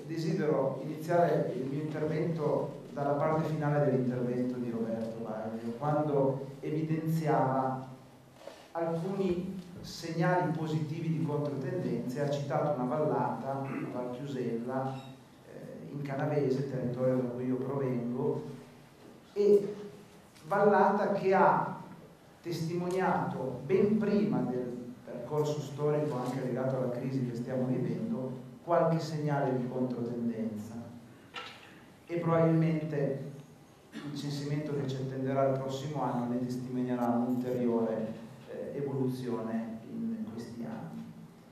desidero iniziare il mio intervento dalla parte finale dell'intervento di Roberto Baglio, quando evidenziava alcuni segnali positivi di controtendenze. Ha citato una vallata, la Val Chiusella, in Canavese, territorio da cui io provengo, e vallata che ha testimoniato ben prima del percorso storico anche legato alla crisi che stiamo vivendo qualche segnale di controtendenza, e probabilmente il censimento che ci attenderà il prossimo anno ne testimonierà un'ulteriore evoluzione in questi anni.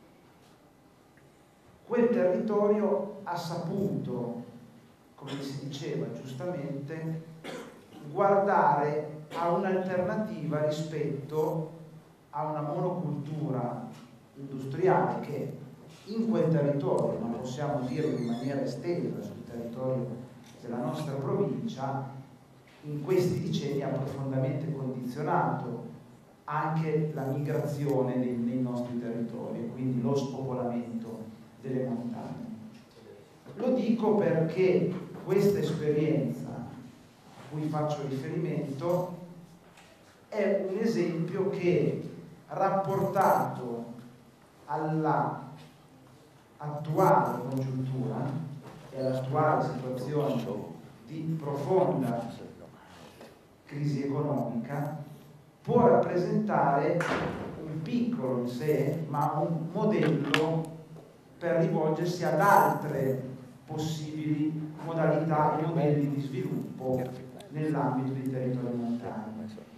Quel territorio ha saputo, come si diceva giustamente, guardare a un'alternativa rispetto a una monocultura industriale che in quel territorio, ma possiamo dirlo in maniera estesa sul territorio della nostra provincia, in questi decenni ha profondamente condizionato anche la migrazione nei nostri territori e quindi lo spopolamento delle montagne. Lo dico perché questa esperienza a cui faccio riferimento è un esempio che, rapportato alla attuale congiuntura e all'attuale situazione di profonda crisi economica, può rappresentare un piccolo in sé, ma un modello per rivolgersi ad altre possibili modalità e modelli di sviluppo nell'ambito dei territori montani.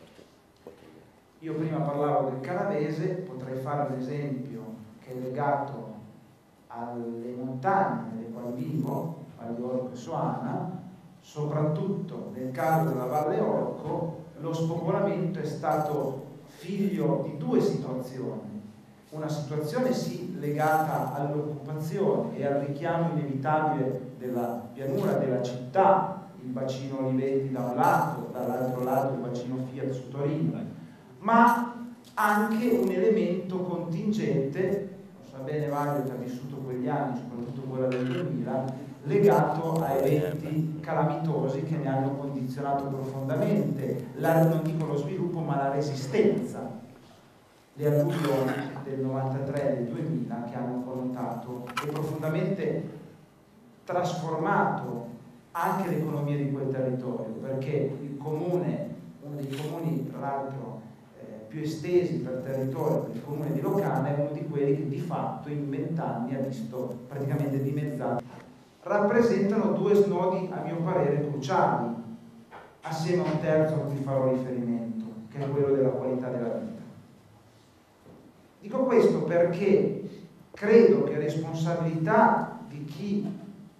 Io prima parlavo del Canavese, potrei fare un esempio che è legato alle montagne nelle quali vivo, Valle Orco e Soana. Soprattutto nel caso della Valle Orco lo spopolamento è stato figlio di due situazioni. Una situazione sì legata all'occupazione e al richiamo inevitabile della pianura della città, il bacino Olivetti da un lato, dall'altro lato il bacino Fiat su Torino, ma anche un elemento contingente, lo sa bene Vaglio che ha vissuto quegli anni, soprattutto quella del 2000, legato a eventi calamitosi che ne hanno condizionato profondamente, non dico lo sviluppo, ma la resistenza. Le alluvioni del 93 e del 2000 che hanno connotato e profondamente trasformato anche l'economia di quel territorio, perché il comune, uno dei comuni tra l'altro più estesi per territorio, il comune di Locana, è uno di quelli che di fatto in 20 anni ha visto praticamente dimezzato. Rappresentano due snodi a mio parere cruciali, assieme a un terzo a cui farò riferimento, che è quello della qualità della vita. Dico questo perché credo che responsabilità di chi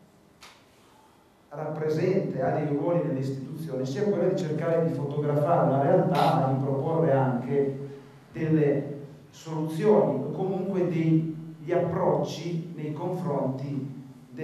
rappresenta e ha dei ruoli nelle istituzioni sia quella di cercare di fotografare la realtà, ma di proporre anche delle soluzioni o comunque degli approcci nei confronti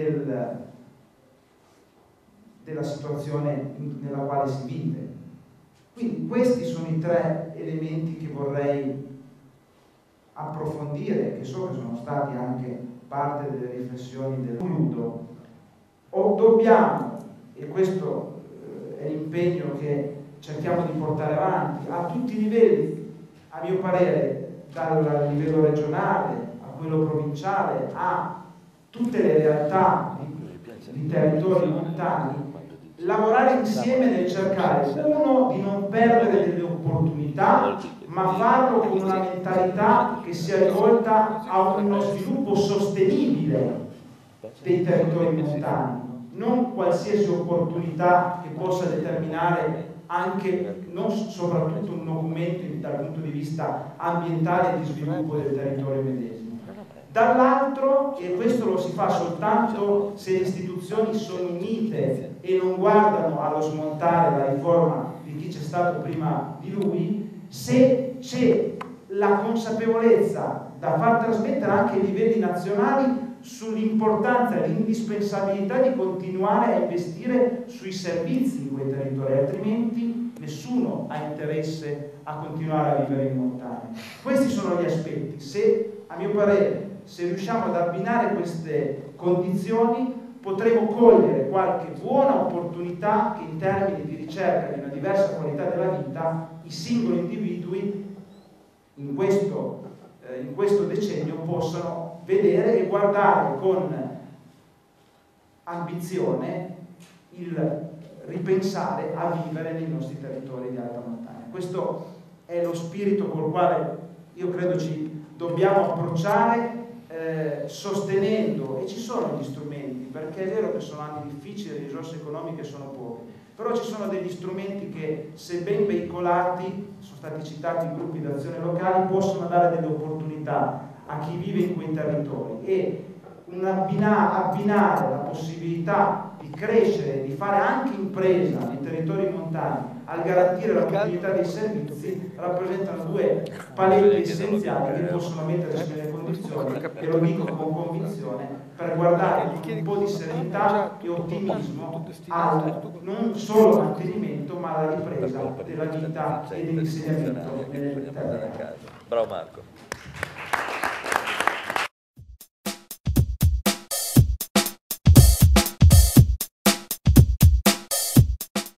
della situazione nella quale si vive. Quindi questi sono i tre elementi che vorrei approfondire, che so che sono stati anche parte delle riflessioni del Ludo. O dobbiamo, e questo è l'impegno che cerchiamo di portare avanti a tutti i livelli, a mio parere, dal livello regionale a quello provinciale a tutte le realtà di territori montani, lavorare insieme nel cercare, uno, di non perdere delle opportunità, ma farlo con una mentalità che sia rivolta a uno sviluppo sostenibile dei territori montani, non qualsiasi opportunità che possa determinare anche, non soprattutto un nocumento dal punto di vista ambientale e di sviluppo del territorio medesimo. Dall'altro, e questo lo si fa soltanto se le istituzioni sono unite e non guardano allo smontare la riforma di chi c'è stato prima di lui, se c'è la consapevolezza da far trasmettere anche ai livelli nazionali sull'importanza e l'indispensabilità di continuare a investire sui servizi in quei territori, altrimenti nessuno ha interesse a continuare a vivere in montagna. Questi sono gli aspetti. Se, a mio parere, se riusciamo ad abbinare queste condizioni, potremo cogliere qualche buona opportunità che in termini di ricerca di una diversa qualità della vita i singoli individui in questo decennio possano vedere e guardare con ambizione il ripensare a vivere nei nostri territori di alta montagna. Questo è lo spirito col quale io credo ci dobbiamo approcciare, sostenendo, e ci sono gli strumenti, perché è vero che sono anni difficili, le risorse economiche sono poche, però ci sono degli strumenti che, se ben veicolati, sono stati citati i gruppi d'azione locali, possono dare delle opportunità a chi vive in quei territori, e abbinare la possibilità di crescere, di fare anche impresa nei territori montani al garantire la continuità dei servizi rappresentano due paletti essenziali che possono metterci nelle condizioni, e lo dico con convinzione, per guardare con un po' di serenità e ottimismo non solo al mantenimento ma alla ripresa della vita e dell'insegnamento nelle terre. Bravo Marco.